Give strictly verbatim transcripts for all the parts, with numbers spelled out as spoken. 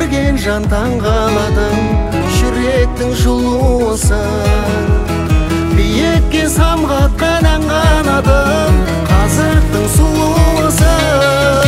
көрген жан таң қаладың, жүректің жылуысың. Биікке самғатқан ән қанадың, қазақтың сұлуысың.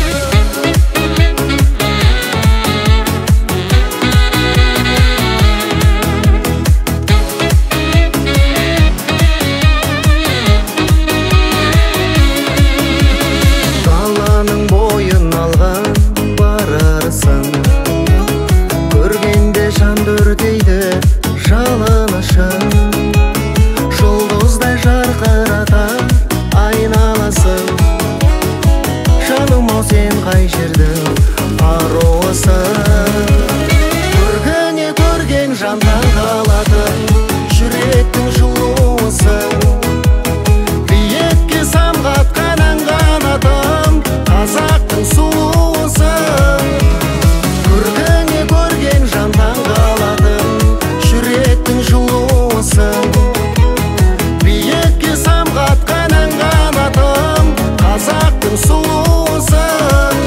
Даланың бойын алған барарсың, көргенде жан өртейді жалынышың. Жұлдыздай жарқыратар айналасың, жаным-ау сен қай жердің аруысың. Көргенде көрген жан таң қаладың, жүректің жылуысың. Биікке самғатқан ән қанадың, қазақтың сұлуысың. Көргенде көрген жан таң қаладың, жүректің жылуысың. Биікке самғатқан ән қанадың, қазақтың сұлуысың.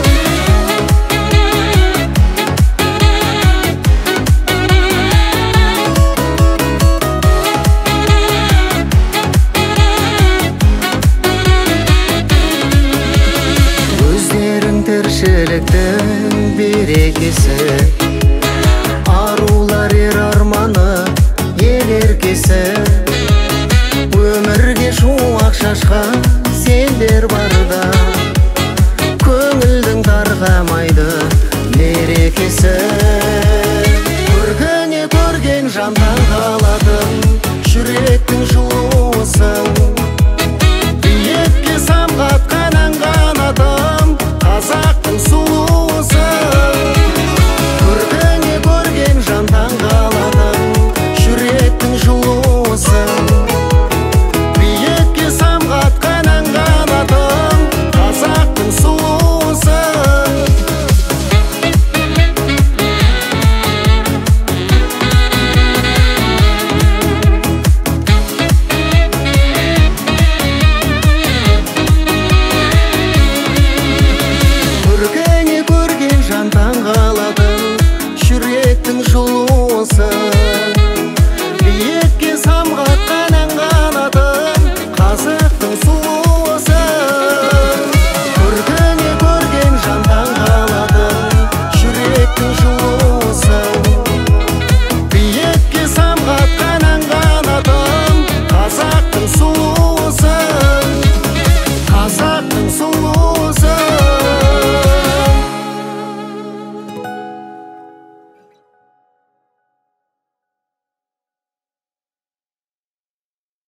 Өздерің тіршіліктің берекесі, арулар ер арманы ел еркесі. Өмірге шуақ шашқан сендер барда, көңілдің тарқамайды мерекесі. Көргенде көрген жан таң